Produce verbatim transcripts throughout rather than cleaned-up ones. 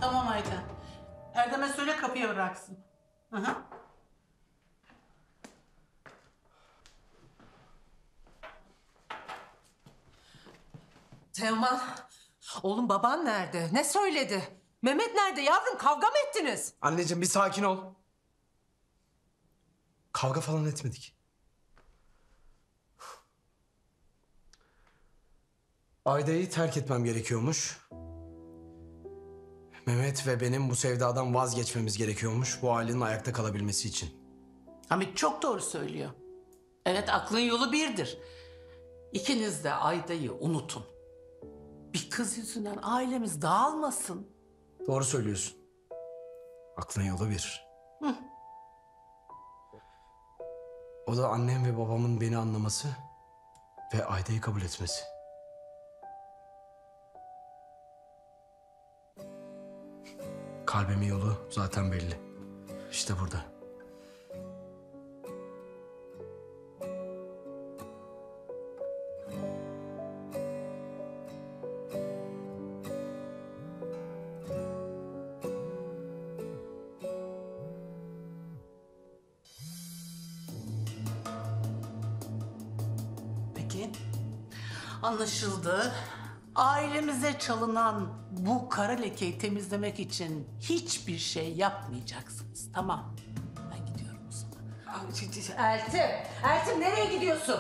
Tamam Ayten. Erdem'e söyle kapıya bıraksın. Hı hı. Teoman, oğlum baban nerede? Ne söyledi? Mehmet nerede yavrum? Kavga mı ettiniz? Anneciğim bir sakin ol. Kavga falan etmedik. Ayda'yı terk etmem gerekiyormuş. Mehmet ve benim bu sevdadan vazgeçmemiz gerekiyormuş bu ailenin ayakta kalabilmesi için. Hamit çok doğru söylüyor. Evet, aklın yolu birdir. İkiniz de Ayda'yı unutun. Bir kız yüzünden ailemiz dağılmasın. Doğru söylüyorsun. Aklın yolu bir. Hı. O da annem ve babamın beni anlaması ve Ayda'yı kabul etmesi. Kalbimin yolu zaten belli. İşte burada. Peki, anlaşıldı. Ailemize çalınan bu kara lekeyi temizlemek için hiçbir şey yapmayacaksınız. Tamam, ben gidiyorum o zaman. Eltim, Eltim nereye gidiyorsun?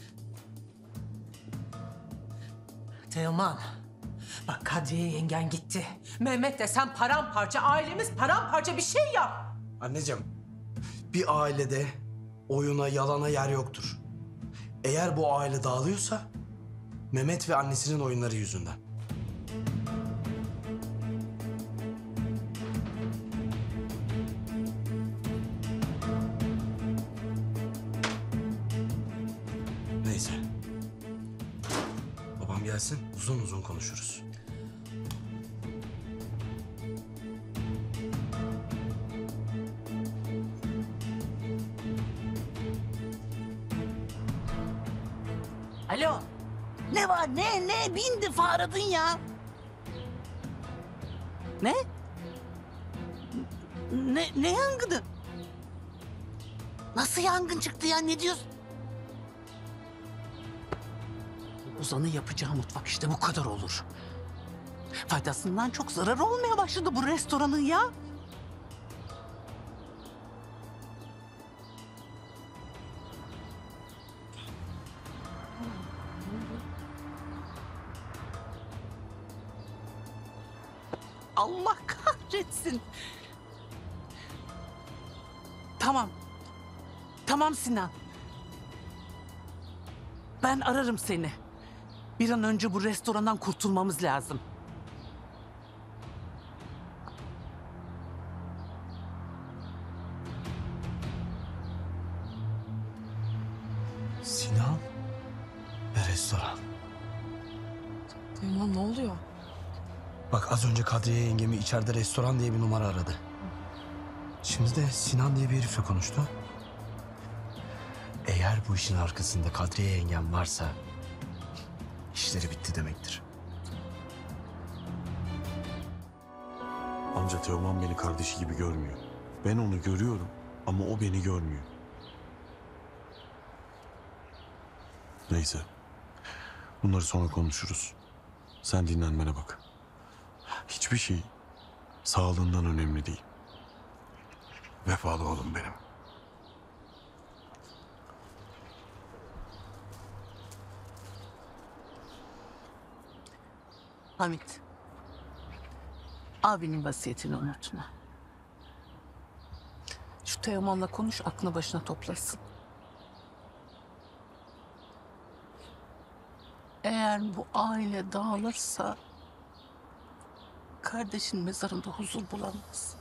Teoman, bak Kadriye yengen gitti. Mehmet de sen paramparça, ailemiz paramparça bir şey yap. Anneciğim, bir ailede oyuna, yalana yer yoktur. Eğer bu aile dağılıyorsa Mehmet ve annesinin oyunları yüzünden. Neyse. Babam gelsin, uzun uzun konuşuruz. Alo, Ne var ne ne bindi fağradın ya. ne? Ne ne yangını? Nasıl yangın çıktı ya ne diyorsun? Ozan'ı yapacağı mutfak işte bu kadar olur. Faydasından çok zararı olmaya başladı bu restoranın ya. Allah kahretsin. Tamam. Tamam Sinan. Ben ararım seni. Bir an önce bu restorandan kurtulmamız lazım. Sinan ve restoran. Teoman ne oluyor? Bak az önce Kadriye yengemi içeride restoran diye bir numara aradı. Şimdi de Sinan diye bir herifle konuştu. Eğer bu işin arkasında Kadriye yengem varsa işleri bitti demektir. Amca Teoman beni kardeşi gibi görmüyor. Ben onu görüyorum ama o beni görmüyor. Neyse. Bunları sonra konuşuruz. Sen dinlenmene bak. Hiçbir şey sağlığından önemli değil. Vefalı oğlum benim. Hamit. Abinin vasiyetini unutma. Şu Teoman'la konuş, aklını başına toplasın. Eğer bu aile dağılırsa kardeşin mezarında huzur bulamaz.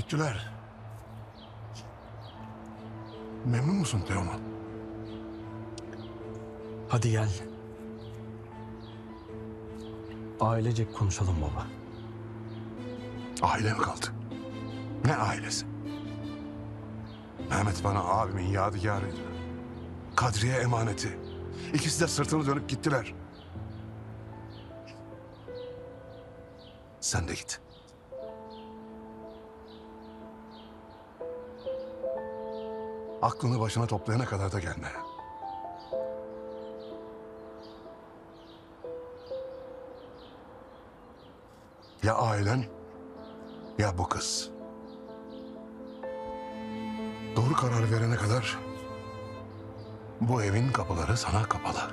Gittiler. Memnun musun Teoman? Hadi gel. Ailecek konuşalım baba. Aile mi kaldı? Ne ailesi? Mehmet bana abimin yadigarıydı. Kadriye emaneti. İkisi de sırtını dönüp gittiler. Sen de git. Aklını başına toplayana kadar da gelme. Ya ailen ya bu kız. Doğru karar verene kadar bu evin kapıları sana kapalı.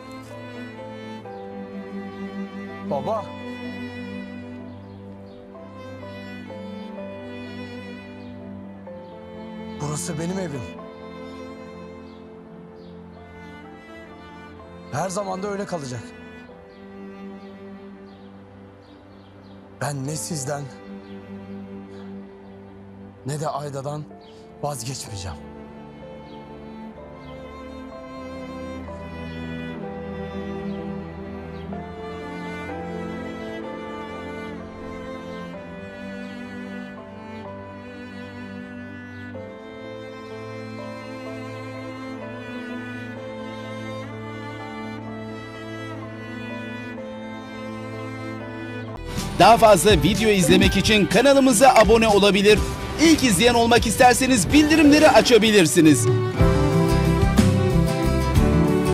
Baba. Burası benim evim. Her zaman da öyle kalacak. Ben ne sizden ne de Ayda'dan vazgeçmeyeceğim. Daha fazla video izlemek için kanalımıza abone olabilir. İlk izleyen olmak isterseniz bildirimleri açabilirsiniz.